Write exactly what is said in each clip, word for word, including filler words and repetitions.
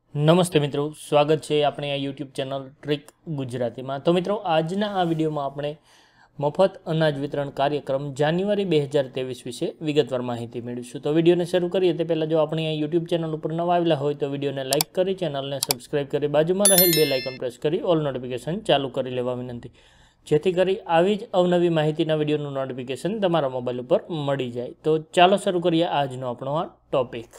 નમસ્તે મિત્રો, સ્વાગત છે આપણે આ યુટ્યુબ ચેનલ ટ્રીક ગુજરાતીમાં। તો મિત્રો, આજના આ વિડીયોમાં આપણે મફત અનાજ વિતરણ કાર્યક્રમ જાન્યુઆરી બે હજાર ત્રેવીસ વિશે વિગતવાર માહિતી મેળવીશું। તો વિડીયોને શરૂ કરીએ તે પહેલાં જો આપણે આ યુટ્યુબ ચેનલ ઉપર નવા આવેલા હોય તો વિડીયોને લાઇક કરી, ચેનલને સબસ્ક્રાઇબ કરી, બાજુમાં રહેલ બેલ આઇકન પ્રેસ કરી ઓલ નોટિફિકેશન ચાલુ કરી લેવા વિનંતી, જેથી કરી આવી જ અવનવી માહિતીના વિડીયોનું નોટિફિકેશન તમારા મોબાઈલ ઉપર મળી જાય। તો ચાલો શરૂ કરીએ આજનો આપણો આ ટોપિક।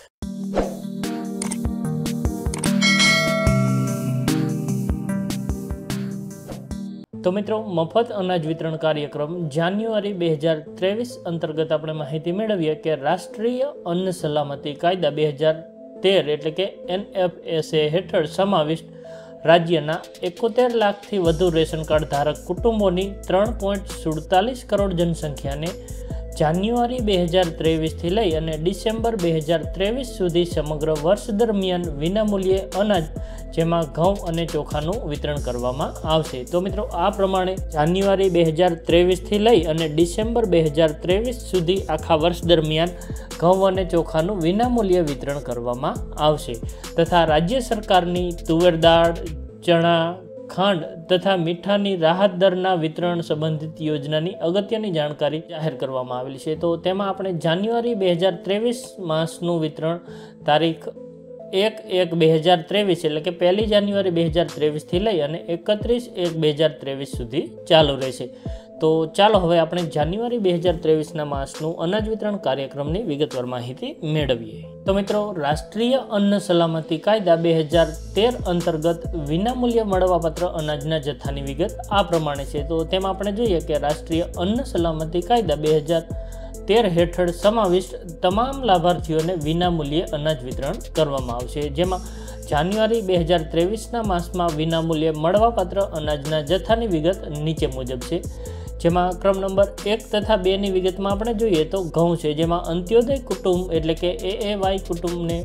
तो मित्रों, मफत अनाज वितरण कार्यक्रम जान्युआरी બે હજાર ત્રેવીસ अंतर्गत આપણે માહિતી મેળવીએ કે રાષ્ટ્રીય અન્ન સલામતી કાયદા બે હજાર તેર એટલે કે એન એફ એસ એ હેઠળ સમાવિષ્ટ રાજ્યના એકોતેર લાખથી વધુ રેશન કાર્ડ ધારક કુટુંબોની ત્રણ પોઈન્ટ સુડતાલીસ કરોડ જનસંખ્યાને જાન્યુઆરી બે હજાર ત્રેવીસથી લઈ અને ડિસેમ્બર બે હજાર ત્રેવીસ સુધી સમગ્ર વર્ષ દરમિયાન વિનામૂલ્યે અનાજ જેમાં ઘઉં અને ચોખાનું વિતરણ કરવામાં આવશે। તો મિત્રો, આ પ્રમાણે જાન્યુઆરી બે હજાર ત્રેવીસથી લઈ અને ડિસેમ્બર બે હજાર ત્રેવીસ સુધી આખા વર્ષ દરમિયાન ઘઉં અને ચોખાનું વિનામૂલ્યે વિતરણ કરવામાં આવશે તથા રાજ્ય સરકારની તુવેર દાળ, ચણા, ખાંડ તથા મીઠાની રાહત દરના વિતરણ સંબંધિત યોજનાની અગત્યની જાણકારી જાહેર કરવામાં આવેલી છે। તો તેમાં આપણે જાન્યુઆરી બે હજાર ત્રેવીસ માસનું વિતરણ તારીખ એક એક બે હજાર ત્રેવીસ એટલે કે પહેલી જાન્યુઆરી બે હજાર ત્રેવીસથી લઈ અને એકત્રીસ એક બે હજાર ત્રેવીસ સુધી ચાલુ રહેશે। તો ચાલો હવે આપણે જાન્યુઆરી બે હજાર ત્રેવીસના માસનું અનાજ વિતરણ કાર્યક્રમની વિગતવાર માહિતી મેળવીએ। તો મિત્રો, રાષ્ટ્રીય અન્ન સલામતી કાયદા બે હજાર તેર અંતર્ગત વિનામૂલ્ય મળવાપાત્ર અનાજના જથ્થાની વિગત આ પ્રમાણે છે। તો તેમાં આપણે જોઈએ કે રાષ્ટ્રીય અન્ન સલામતી કાયદા બે હજાર તેર હેઠળ સમાવિષ્ટ તમામ લાભાર્થીઓને વિનામૂલ્યે અનાજ વિતરણ કરવામાં આવશે, જેમાં જાન્યુઆરી બે હજાર ત્રેવીસના માસમાં વિનામૂલ્યે મળવાપાત્ર અનાજના જથ્થાની વિગત નીચે મુજબ છે। જેમાં ક્રમ નંબર એક તથા બેની વિગતમાં આપણે જોઈએ તો ઘઉં છે, જેમાં અંત્યોદય કુટુંબ એટલે કે એ એ વાય કુટુંબને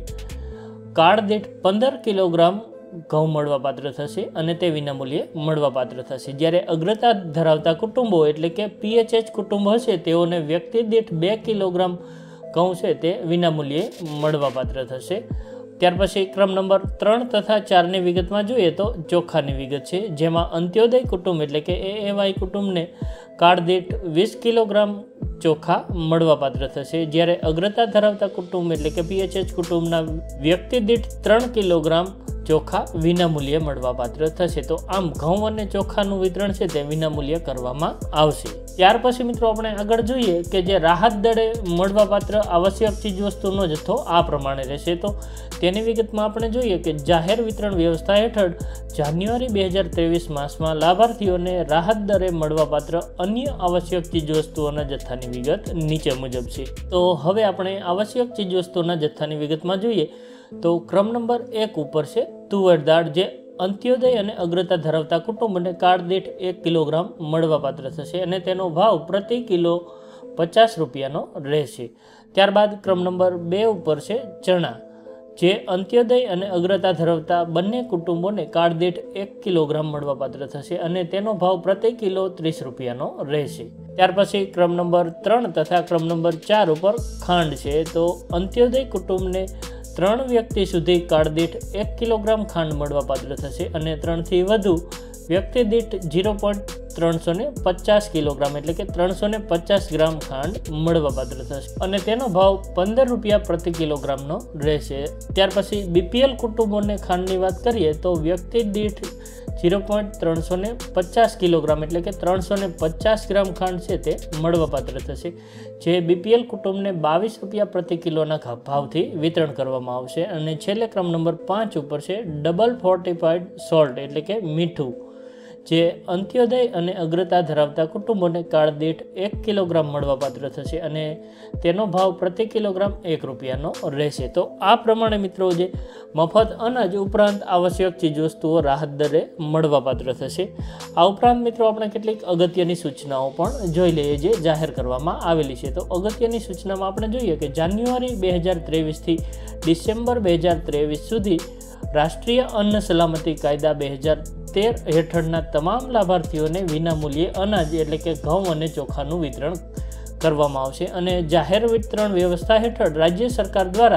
કાર્ડ દીઠ પંદર કિલોગ્રામ ઘઉં મળવાપાત્ર થશે અને તે વિનામૂલ્યે મળવાપાત્ર થશે। જ્યારે અગ્રતા ધરાવતા કુટુંબો એટલે કે પી એચ એચ કુટુંબ હશે તેઓને વ્યક્તિ દીઠ બે કિલોગ્રામ ઘઉં છે તે વિનામૂલ્યે મળવાપાત્ર થશે। ત્યાર પછી ક્રમ નંબર ત્રણ તથા ચારની વિગતમાં જોઈએ તો ચોખાની વિગત છે, જેમાં અંત્યોદય કુટુંબ એટલે કે એ એ વાય કુટુંબને કાર્ડ દીઠ વીસ કિલોગ્રામ ચોખા મળવાપાત્ર થશે। જ્યારે અગ્રતા ધરાવતા કુટુંબ એટલે કે પી એચ એચ કુટુંબના વ્યક્તિ દીઠ ત્રણ કિલોગ્રામ ચોખા વિનામૂલ્યે મળવાપાત્ર થશે। તો આમ ઘઉં અને ચોખાનું વિતરણ છે તે વિનામૂલ્યે કરવામાં આવશે। ત્યાર પછી મિત્રો આપણે આગળ જોઈએ કે જે રાહત દરે મળવાપાત્ર આવશ્યક ચીજવસ્તુનો જથ્થો આ પ્રમાણે રહેશે। તો તેની વિગતમાં આપણે જોઈએ કે જાહેર વિતરણ વ્યવસ્થા હેઠળ જાન્યુઆરી બે હજાર ત્રેવીસ માસમાં લાભાર્થીઓને રાહત દરે મળવાપાત્ર અન્ય આવશ્યક ચીજવસ્તુઓના જથ્થાની વિગત નીચે મુજબ છે। તો હવે આપણે આવશ્યક ચીજવસ્તુઓના જથ્થાની વિગતમાં જોઈએ તો ક્રમ નંબર એક ઉપર છે તુવેર દાળ, જે અંત્યોદય અને અગ્રતા ધરાવતા કુટુંબને કાર્ડ દીઠ એક કિલોગ્રામ મળવાપાત્ર થશે અને તેનો ભાવ પ્રતિ કિલો પચાસ રૂપિયાનો રહેશે। ત્યારબાદ ક્રમ નંબર બે ઉપર છે ચણા, જે અંત્યોદય અને અગ્રતા ધરાવતા બંને કુટુંબોને કાર્ડ દીઠ એક કિલોગ્રામ મળવાપાત્ર થશે અને તેનો ભાવ પ્રતિ કિલો ત્રીસ રૂપિયાનો રહેશે। ત્યાર પછી ક્રમ નંબર ત્રણ તથા ક્રમ નંબર ચાર ઉપર ખાંડ છે, તો અંત્યોદય કુટુંબને ત્રણ વ્યક્તિ સુધી કાર્ડ દીઠ એક કિલોગ્રામ ખાંડ મળવાપાત્ર થશે અને ત્રણથી વધુ વ્યક્તિ દીઠ ઝીરો પોઈન્ટ ત્રણસો ને પચાસ કિલોગ્રામ એટલે કે ત્રણસો ને પચાસ ગ્રામ ખાંડ મળવાપાત્ર થશે અને તેનો ભાવ પંદર રૂપિયા પ્રતિ કિલોગ્રામનો રહેશે। ત્યાર પછી બીપીએલ કુટુંબોને ખાંડની વાત કરીએ તો વ્યક્તિ દીઠ ઝીરો પોઈન્ટ ત્રણસો ને પચાસ કિલોગ્રામ એટલે કે ત્રણસો ને પચાસ ગ્રામ ખાંડ છે તે મળવાપાત્ર થશે, જે બીપીએલ કુટુંબને બાવીસ રૂપિયા પ્રતિ કિલોના ભાવથી વિતરણ કરવામાં આવશે। અને છેલ્લે ક્રમ નંબર પાંચ ઉપર છે ડબલ ફોર્ટિફાઈડ સોલ્ટ એટલે કે મીઠું, જે અંત્યોદય અને અગ્રતા ધરાવતા કુટુંબોને કાર્ડ દીઠ એક કિલોગ્રામ મળવાપાત્ર થશે અને તેનો ભાવ પ્રતિ કિલોગ્રામ એક રૂપિયાનો રહેશે। તો આ પ્રમાણે મિત્રો જે મફત અનાજ ઉપરાંત આવશ્યક ચીજવસ્તુઓ રાહત દરે મળવાપાત્ર થશે। આ ઉપરાંત મિત્રો આપણે કેટલીક અગત્યની સૂચનાઓ પણ જોઈ લઈએ જે જાહેર કરવામાં આવેલી છે। તો અગત્યની સૂચનામાં આપણે જોઈએ કે જાન્યુઆરી બે હજાર ત્રેવીસથી ડિસેમ્બર બે હજાર ત્રેવીસ સુધી રાષ્ટ્રીય અન્ન સલામતી કાયદા બે હજાર તેર હેઠળના તમામ લાભાર્થીઓને વિનામૂલ્યે અનાજ એટલે કે ઘઉં અને ચોખાનું વિતરણ કરવામાં આવશે અને જાહેર વિતરણ વ્યવસ્થા હેઠળ રાજ્ય સરકાર દ્વારા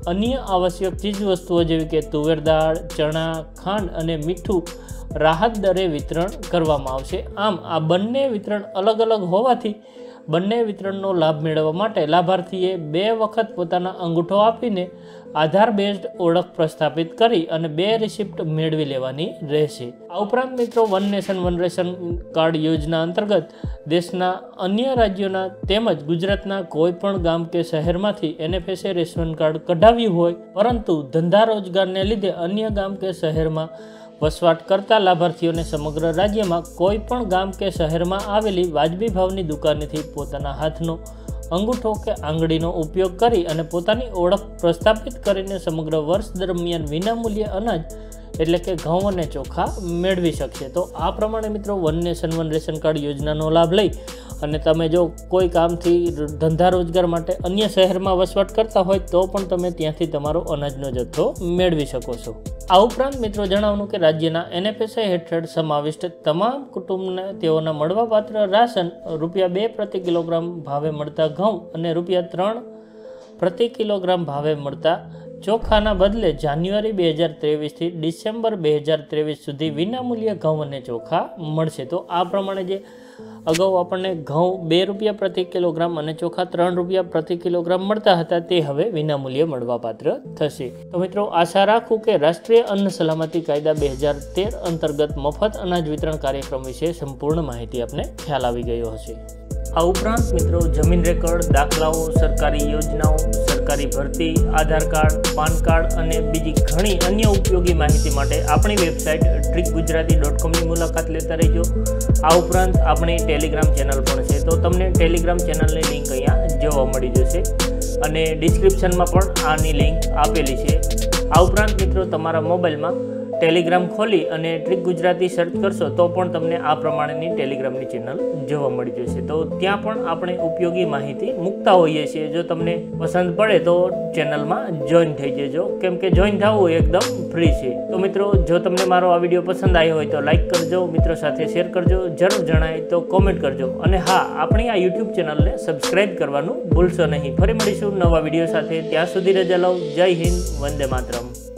અન્ય આવશ્યક ચીજવસ્તુઓ જેવી કે તુવેર દાળ, ચણા, ખાંડ અને મીઠું રાહત દરે વિતરણ કરવામાં આવશે। આમ આ બંને વિતરણ અલગ અલગ હોવાથી બંને વિતરણનો લાભ મેળવવા માટે લાભાર્થીએ બે વખત પોતાના અંગૂઠો આપીને આધાર બેઝડ ઓળખ પ્રસ્થાપિત કરી અને બે રિસિપ્ટ મેળવી લેવાની રહેશે। આ ઉપરાંત મિત્રો one nation one ration card યોજના અંતર્ગત દેશના અન્ય રાજ્યોના તેમજ ગુજરાતના કોઈ પણ ગામ કે શહેરમાંથી એનએફએસએ રેશન કાર્ડ કઢાવ્યું હોય પરંતુ ધંધા રોજગારને લીધે અન્ય ગામ કે શહેરમાં વસવાટ કરતા લાભાર્થીઓને સમગ્ર રાજ્યમાં કોઈ પણ ગામ કે શહેરમાં આવેલી વાજબી ભાવની દુકાનેથી પોતાના હાથનો અંગૂઠો કે આંગળીનો ઉપયોગ કરી અને પોતાની ઓળખ પ્રસ્થાપિત કરીને સમગ્ર વર્ષ દરમિયાન વિનામૂલ્યે અનાજ એટલે કે ઘઉં અને ચોખા મેળવી શકશે। તો આ પ્રમાણે મિત્રો one nation one ration card યોજનાનો લાભ લઈ અને તમે જો કોઈ કામથી ધંધા રોજગાર માટે અન્ય શહેરમાં વસવાટ કરતા હોય તો પણ તમે ત્યાંથી તમારો અનાજનો જથ્થો મેળવી શકો છો। આ ઉપરાંત મિત્રો જણાવવાનું કે રાજ્યના એનએફએસએ હેઠળ સમાવિષ્ટ તમામ કુટુંબને તેઓના મળવાપાત્ર રાશન રૂપિયા બે પ્રતિ કિલોગ્રામ ભાવે મળતા ઘઉં અને રૂપિયા ત્રણ પ્રતિ કિલોગ્રામ ભાવે મળતા ચોખાના બદલે જાન્યુઆરી બે હજાર ત્રેવીસથી ડિસેમ્બર બે હજાર ત્રેવીસ સુધી વિનામૂલ્ય ઘઉં અને ચોખા મળશે। તો આ પ્રમાણે જે અગાઉ આપણને ઘઉં બે રૂપિયા પ્રતિ કિલોગ્રામ અને ચોખા ત્રણ રૂપિયા પ્રતિ કિલોગ્રામ મળતા હતા તે હવે વિનામૂલ્યે મળવાપાત્ર થશે। તો મિત્રો આશા રાખું કે રાષ્ટ્રીય અન્ન સલામતી કાયદા બે હજાર તેર અંતર્ગત મફત અનાજ વિતરણ કાર્યક્રમ વિશે સંપૂર્ણ માહિતી આપને ખ્યાલ આવી ગયો હશે। આ ઉપરાંત મિત્રો જમીન રેકર્ડ, દાખલાઓ, સરકારી યોજનાઓ, સરકારી ભરતી, આધાર કાર્ડ, પાન કાર્ડ અને બીજી ઘણી અન્ય ઉપયોગી માહિતી માટે આપણી વેબસાઇટ ટ્રીક ગુજરાતી ડોટ કોમની મુલાકાત લેતા રહેજો। આ ઉપરાંત આપણી ટેલિગ્રામ ચેનલ પણ છે, તો તમને ટેલિગ્રામ ચેનલની લિંક અહીંયા જોવા મળી જશે અને ડિસ્ક્રિપ્શનમાં પણ આની લિંક આપેલી છે। આ ઉપરાંત મિત્રો તમારા મોબાઈલમાં ટેલિગ્રામ ખોલી અને ટ્રીક ગુજરાતી સર્ચ કરશો તો પણ તમને આ પ્રમાણેની ટેલિગ્રામની ચેનલ જોવા મળી જશે। તો ત્યાં પણ આપણે ઉપયોગી માહિતી મૂકતા હોઈએ છીએ। જો તમને પસંદ પડે તો ચેનલમાં જોઈન થઈ જજો, કેમ કે જોઈન થવું એકદમ ફ્રી છે। તો મિત્રો જો તમને મારો આ વિડીયો પસંદ આવ્યો હોય તો લાઈક કરજો, મિત્રો સાથે શેર કરજો, જરૂર જણાય તો કોમેન્ટ કરજો અને હા, આપણી આ યુટ્યુબ ચેનલને સબસ્ક્રાઈબ કરવાનું ભૂલશો નહીં। ફરી મળીશું નવા વિડીયો સાથે, ત્યાં સુધી રજા લો। જય હિન્દ, વંદે માતરમ।